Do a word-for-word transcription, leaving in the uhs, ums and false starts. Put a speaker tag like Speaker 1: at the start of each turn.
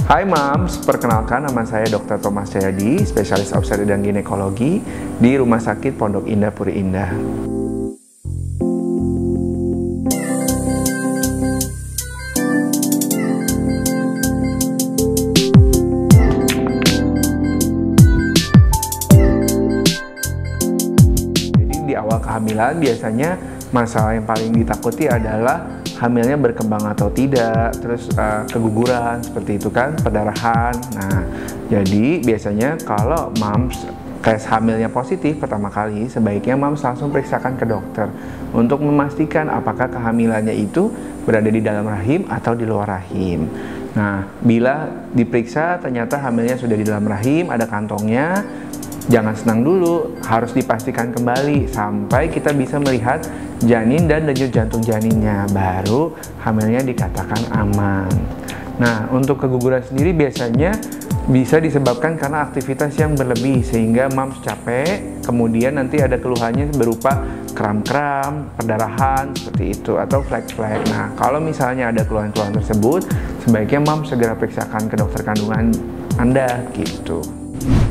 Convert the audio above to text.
Speaker 1: Hai Mams, perkenalkan nama saya dokter Thomas Jayadi, spesialis obstetri dan ginekologi di Rumah Sakit Pondok Indah Puri Indah. Jadi di awal kehamilan biasanya masalah yang paling ditakuti adalah hamilnya berkembang atau tidak, terus uh, keguguran seperti itu kan, perdarahan. Nah, jadi biasanya kalau mams tes hamilnya positif pertama kali, sebaiknya mams langsung periksakan ke dokter untuk memastikan apakah kehamilannya itu berada di dalam rahim atau di luar rahim. Nah, bila diperiksa ternyata hamilnya sudah di dalam rahim, ada kantongnya, jangan senang dulu, harus dipastikan kembali sampai kita bisa melihat janin dan denyut jantung janinnya, baru hamilnya dikatakan aman. Nah, untuk keguguran sendiri biasanya bisa disebabkan karena aktivitas yang berlebih sehingga mams capek, kemudian nanti ada keluhannya berupa kram-kram, perdarahan seperti itu, atau flek-flek. Nah, kalau misalnya ada keluhan-keluhan tersebut, sebaiknya mams segera periksakan ke dokter kandungan Anda gitu.